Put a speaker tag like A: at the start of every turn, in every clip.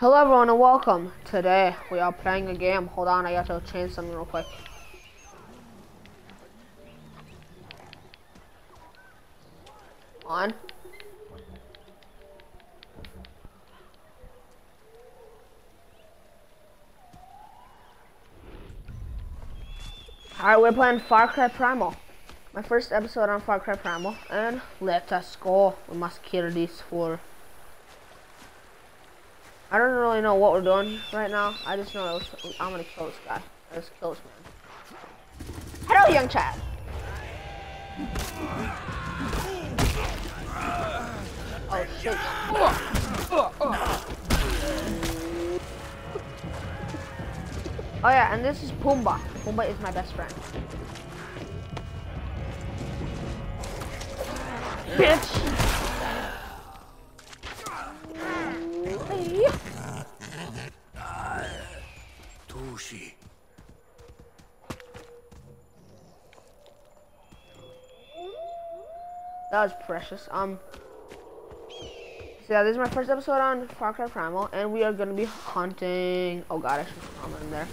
A: Hello everyone and welcome. Today we are playing a game. Hold on, I got to change something real quick. On. Alright, we're playing Far Cry Primal. My first episode on Far Cry Primal. And let us go. We must kill these four. I don't really know what we're doing right now. I just know I'm gonna kill this guy. Let's kill this man. Hello, young child. Oh shit. Oh yeah, and this is Pumbaa. Pumbaa is my best friend. Bitch! Tushi. That was precious. So yeah, this is my first episode on Far Cry Primal, and we are gonna be hunting. Oh god, I should put armor in there.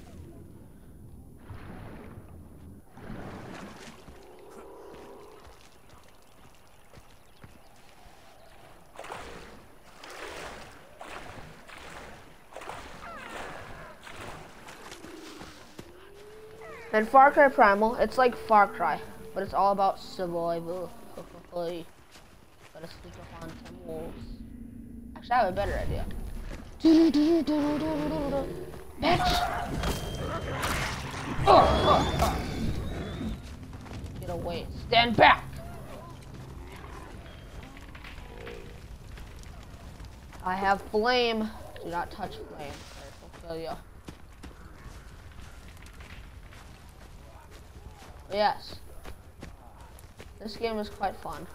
A: And Far Cry Primal, it's like Far Cry, but it's all about survival. Gotta sneak up on some wolves. Actually, I have a better idea. Bitch! Get away. Stand back! I have flame. Do not touch flame. It will kill you. Yes. This game is quite fun.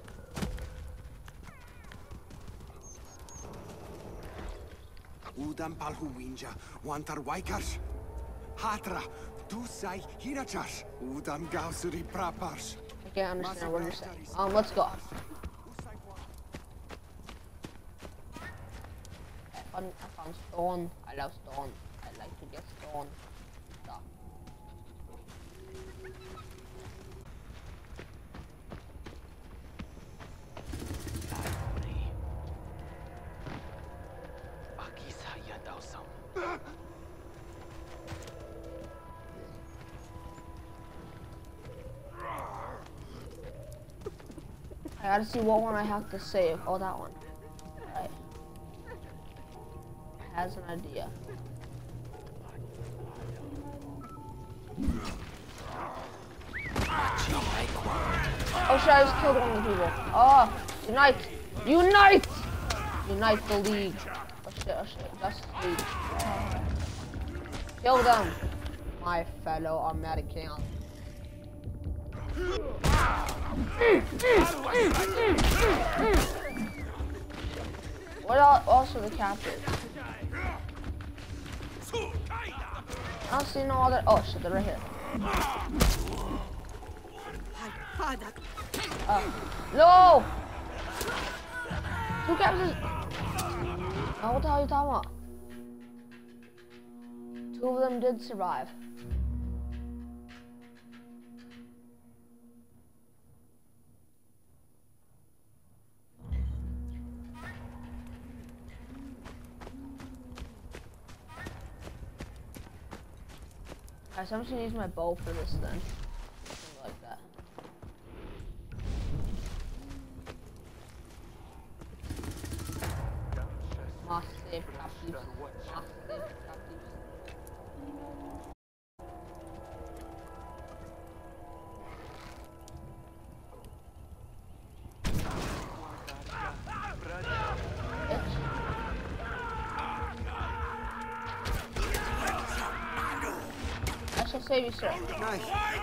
B: Udam palhuinja, wantar waikars. Hatra, tusai hinachas. Udam gausuri prapars.
A: I can't understand what you're saying. Let's go. I found stone. I love stone. I like to get stone. Stop. I gotta see what one I have to save. Oh, that one. Right. Has an idea. Oh shit, I just killed one of the people. Oh, unite! Unite! Unite the league. Oh shit, Justice League. Kill them, my fellow Americans. What else are the captives? I don't see no other. Oh shit, they're right here. No! Two captives. Oh, what the hell are you talking about? Two of them did survive. Guys, I'm just gonna use my bow for this then. Something like that. Must save captives. Must save captives. I shall save you, sir.
B: Nice.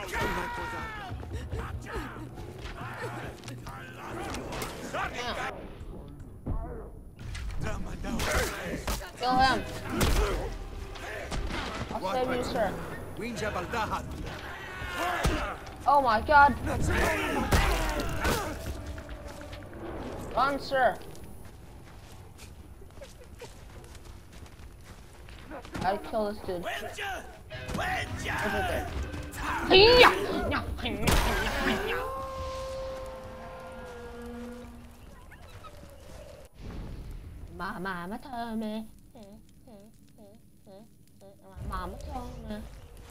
A: Kill him. I'll save you, sir. Oh my god. Run, sir. I kill this dude. Right there. My mama told me. My mama told me.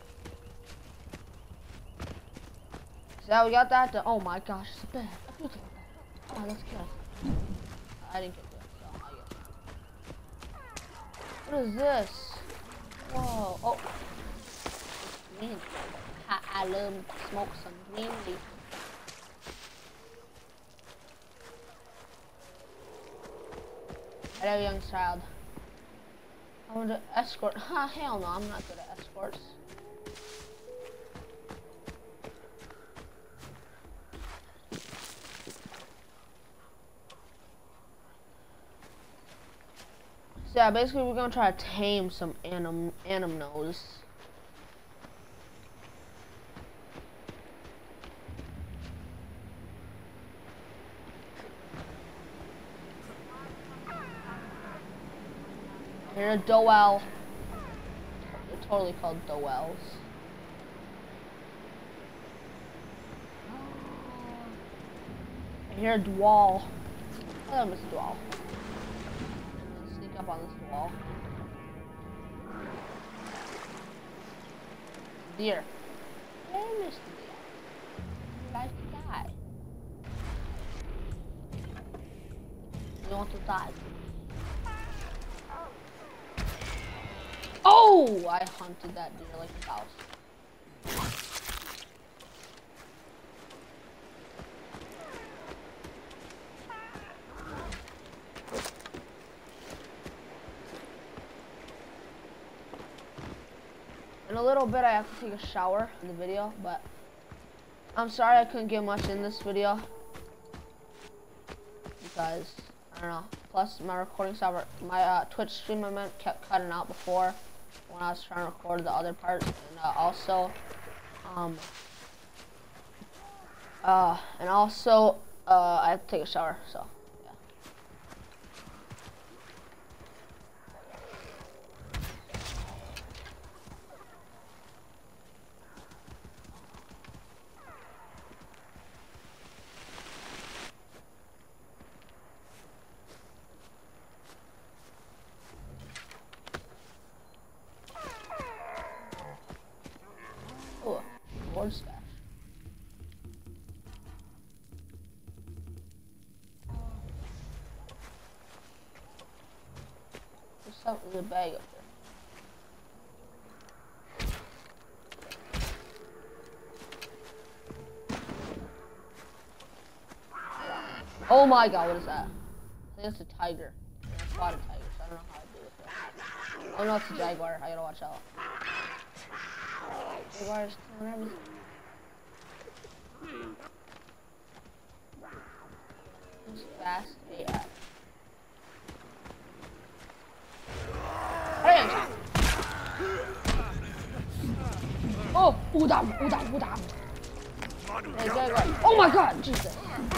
A: So we got that. Oh my gosh, it's a bed. Oh, let's kill it. I didn't get that. So I guess. What is this? Whoa. Oh. Green. I love to smoke some green leaf. Hello, young child. I want to escort. Ha, hell no, I'm not good at escorts. So yeah, basically we're gonna try to tame some animals. Here a Doel. They're totally called Doels. I hear a Dwall. Hello, Mr. Dwall. I'm gonna sneak up on this wall. Deer. Hey, Mr. Deer. You like to die? You want to die? Oh! I hunted that deer like a mouse. In a little bit I have to take a shower in the video, but I'm sorry I couldn't get much in this video because I don't know. Plus my recording software, my Twitch stream I meant kept cutting out before when I was trying to record the other parts, and also I have to take a shower, so yeah. Oh, Lord Smash. There's something in the bag up there. Oh my god, what is that? I think it's a tiger. A spotted tiger, so I don't know how to do with it. Oh no, it's a jaguar. I gotta watch out. Jaguars killing everything. It's fast AF. Oh, udam. Hey, jaguar. Oh my god, Jesus.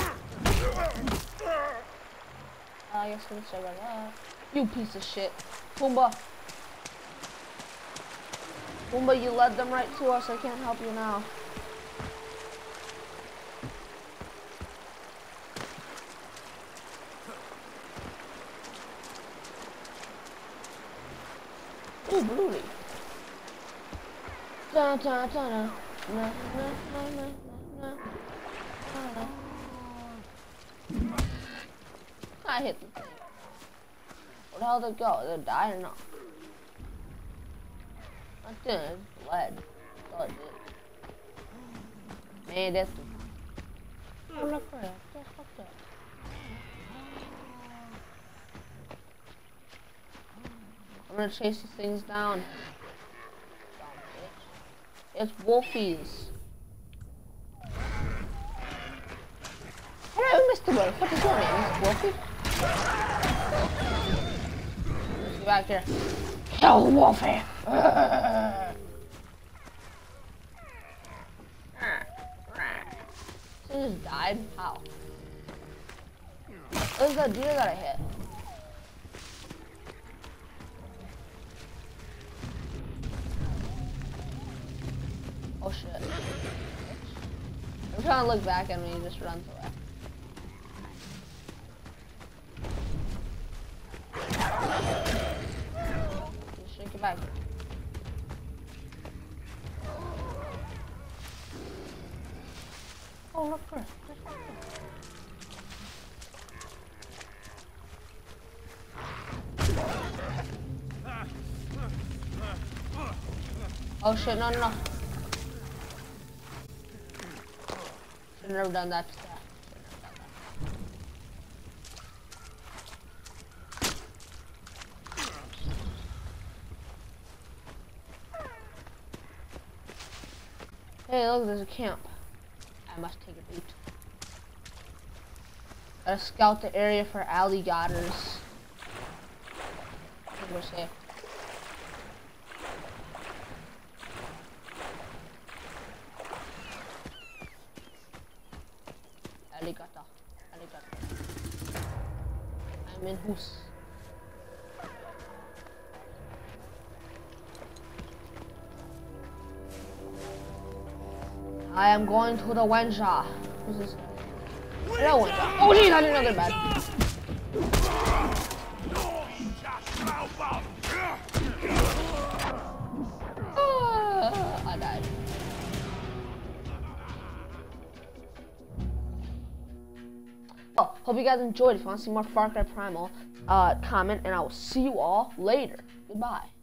A: I guess we'll say like that. You piece of shit. Pumbaa. Pumbaa, you led them right to us. I can't help you now. Ooh, Broody. Da da da da. Na na na na na na. I hit the thing. Where the hell did it go? Did it die or not? I didn't. It's lead. That's all it did. Man, that's the... Oh, look for it. Fuck that. I'm gonna chase these things down. It's wolfies. Hello, Mr. Wolf. What is your name, Mr. Wolfie? Let's get back here. Kill the Wolfie. She just died? How? What is that deer that I hit? Oh shit. I'm trying to look back at me and just runs away. Just shrink it back. Oh, look, Chris. Oh shit, no, no, no. Should've never done that to that. Hey, look, there's a camp. I must take a boot. Gotta scout the area for alligators. I think we're safe. Alligator. Alligator. I'm in house. I am going to the Wenja. Who's this guy? No Wenja. Oh jeez, I didn't know they're bad. I died. Oh, hope you guys enjoyed. If you want to see more Far Cry Primal, comment, and I will see you all later. Goodbye.